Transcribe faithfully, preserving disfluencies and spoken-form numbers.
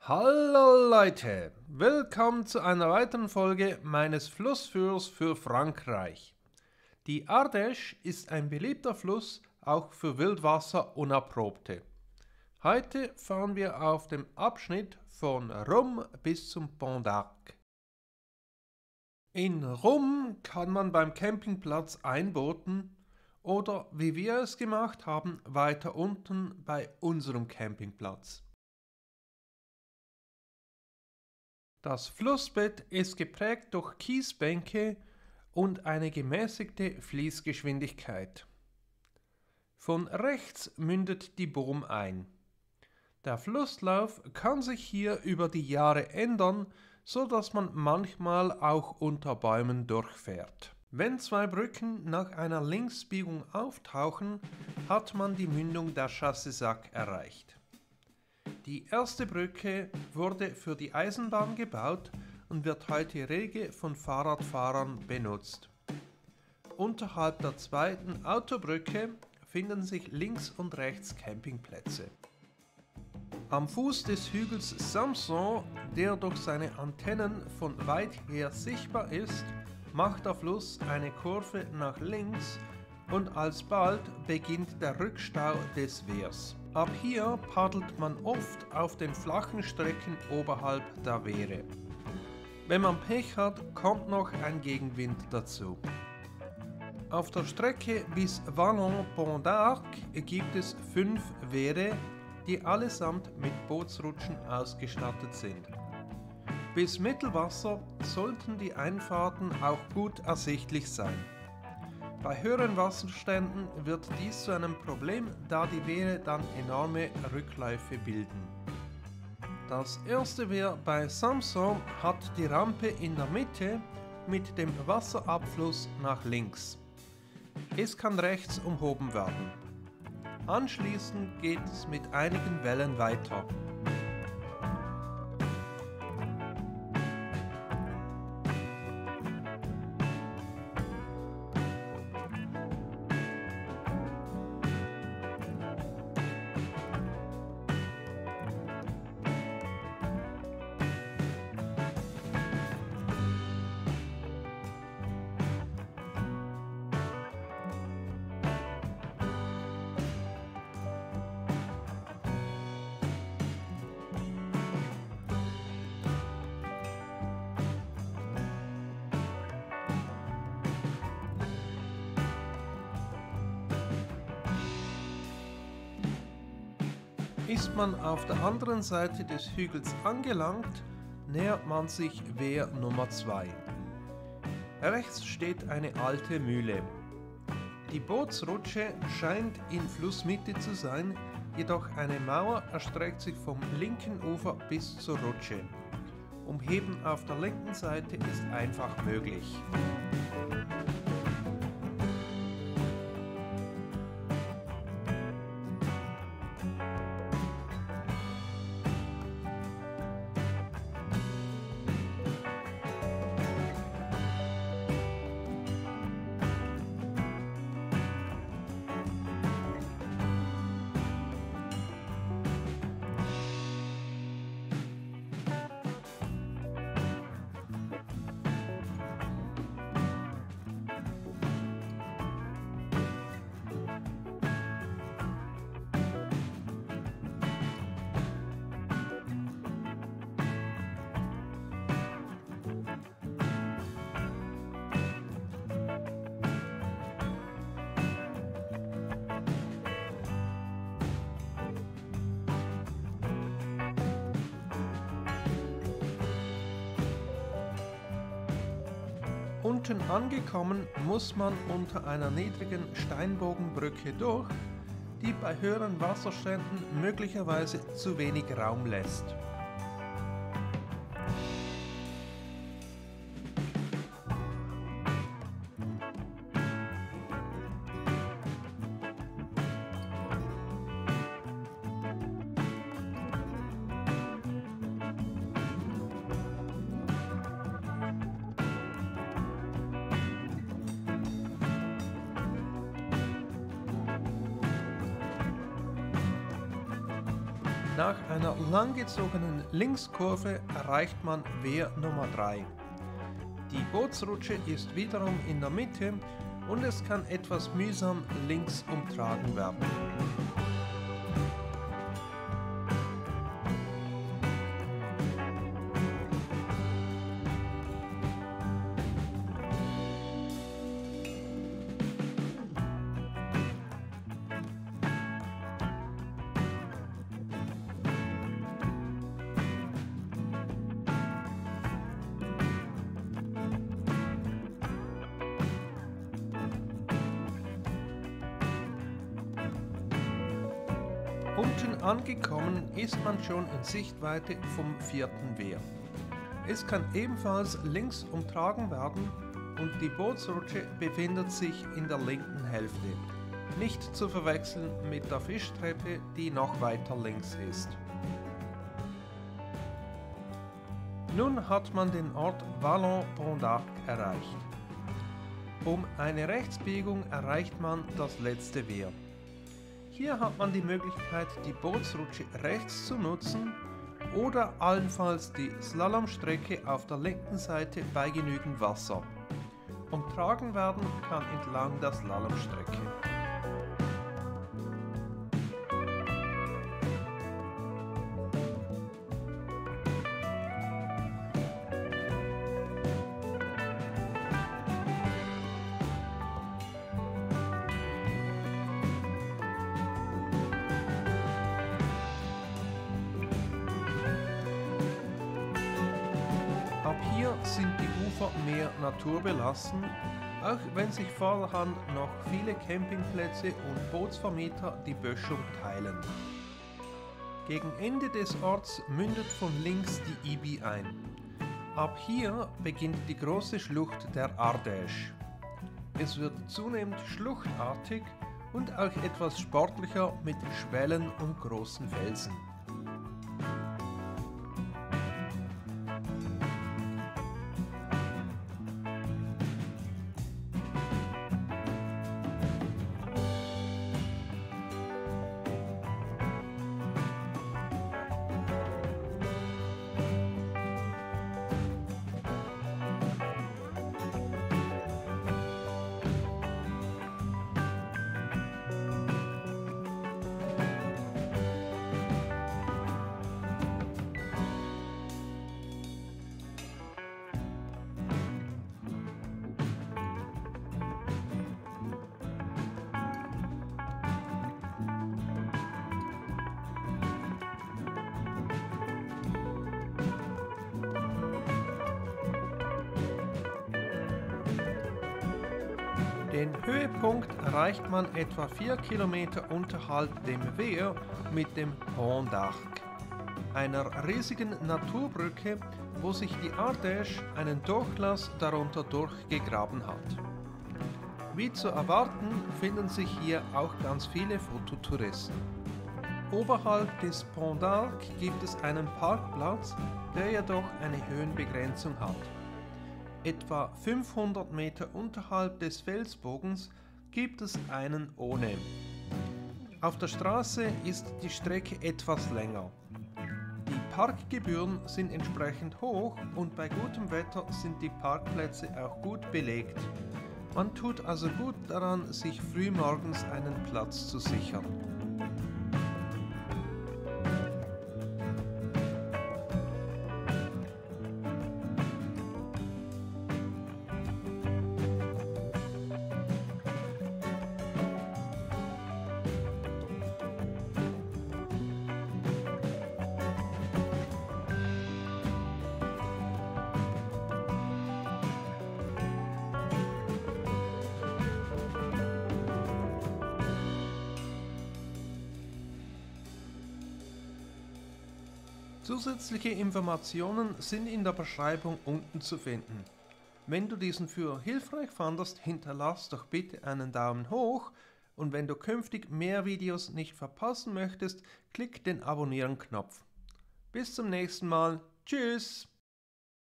Hallo Leute, willkommen zu einer weiteren Folge meines Flussführers für Frankreich. Die Ardèche ist ein beliebter Fluss, auch für Wildwasser-Unerprobte. Heute fahren wir auf dem Abschnitt von Rum bis zum Pont d'Arc. In Rum kann man beim Campingplatz einbooten oder, wie wir es gemacht haben, weiter unten bei unserem Campingplatz. Das Flussbett ist geprägt durch Kiesbänke und eine gemäßigte Fließgeschwindigkeit. Von rechts mündet die Boom ein. Der Flusslauf kann sich hier über die Jahre ändern, so dass man manchmal auch unter Bäumen durchfährt. Wenn zwei Brücken nach einer Linksbiegung auftauchen, hat man die Mündung der Chassesac erreicht. Die erste Brücke wurde für die Eisenbahn gebaut und wird heute rege von Fahrradfahrern benutzt. Unterhalb der zweiten Autobrücke finden sich links und rechts Campingplätze. Am Fuß des Hügels Samson, der durch seine Antennen von weit her sichtbar ist, macht der Fluss eine Kurve nach links und alsbald beginnt der Rückstau des Wehrs. Ab hier paddelt man oft auf den flachen Strecken oberhalb der Wehre. Wenn man Pech hat, kommt noch ein Gegenwind dazu. Auf der Strecke bis Vallon-Pont d'Arc gibt es fünf Wehre, die allesamt mit Bootsrutschen ausgestattet sind. Bis Mittelwasser sollten die Einfahrten auch gut ersichtlich sein. Bei höheren Wasserständen wird dies zu einem Problem, da die Wehre dann enorme Rückläufe bilden. Das erste Wehr bei Samson hat die Rampe in der Mitte mit dem Wasserabfluss nach links. Es kann rechts umhoben werden. Anschließend geht es mit einigen Wellen weiter. Ist man auf der anderen Seite des Hügels angelangt, nähert man sich Wehr Nummer zwei. Rechts steht eine alte Mühle. Die Bootsrutsche scheint in Flussmitte zu sein, jedoch eine Mauer erstreckt sich vom linken Ufer bis zur Rutsche. Umheben auf der linken Seite ist einfach möglich. Unten angekommen muss man unter einer niedrigen Steinbogenbrücke durch, die bei höheren Wasserständen möglicherweise zu wenig Raum lässt. Nach einer langgezogenen Linkskurve erreicht man Wehr Nummer drei. Die Bootsrutsche ist wiederum in der Mitte und es kann etwas mühsam links umtragen werden. Unten angekommen ist man schon in Sichtweite vom vierten Wehr. Es kann ebenfalls links umtragen werden und die Bootsrutsche befindet sich in der linken Hälfte. Nicht zu verwechseln mit der Fischtreppe, die noch weiter links ist. Nun hat man den Ort Vallon-Pont d'Arc erreicht. Um eine Rechtsbiegung erreicht man das letzte Wehr. Hier hat man die Möglichkeit, die Bootsrutsche rechts zu nutzen oder allenfalls die Slalomstrecke auf der linken Seite bei genügend Wasser. Umtragen werden kann entlang der Slalomstrecke. Ab hier sind die Ufer mehr naturbelassen, auch wenn sich vorderhand noch viele Campingplätze und Bootsvermieter die Böschung teilen. Gegen Ende des Orts mündet von links die Ibi ein. Ab hier beginnt die große Schlucht der Ardèche. Es wird zunehmend schluchtartig und auch etwas sportlicher mit Schwellen und großen Felsen. Den Höhepunkt erreicht man etwa vier Kilometer unterhalb dem Wehr mit dem Pont d'Arc, einer riesigen Naturbrücke, wo sich die Ardèche einen Durchlass darunter durchgegraben hat. Wie zu erwarten, finden sich hier auch ganz viele Fototouristen. Oberhalb des Pont d'Arc gibt es einen Parkplatz, der jedoch eine Höhenbegrenzung hat. Etwa fünfhundert Meter unterhalb des Felsbogens gibt es einen ohne. Auf der Straße ist die Strecke etwas länger. Die Parkgebühren sind entsprechend hoch und bei gutem Wetter sind die Parkplätze auch gut belegt. Man tut also gut daran, sich frühmorgens einen Platz zu sichern. Zusätzliche Informationen sind in der Beschreibung unten zu finden. Wenn du diesen für hilfreich fandest, hinterlass doch bitte einen Daumen hoch und wenn du künftig mehr Videos nicht verpassen möchtest, klick den Abonnieren-Knopf. Bis zum nächsten Mal. Tschüss!